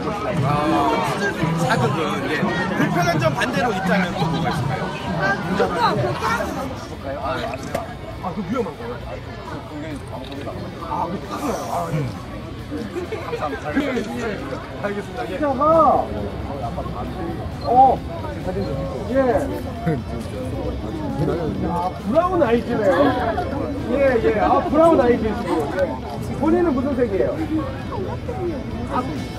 자극은 예. 불편한 점 반대로 있다면 또 뭐가 있을까요? 그 위험한 거예요? 그게 방송이다. 그게 크구나. 감사합니다. 알겠습니다. 예. 예. 브라운 아이즈네요. 예. 브라운 아이즈. 본인은 무슨 색이에요?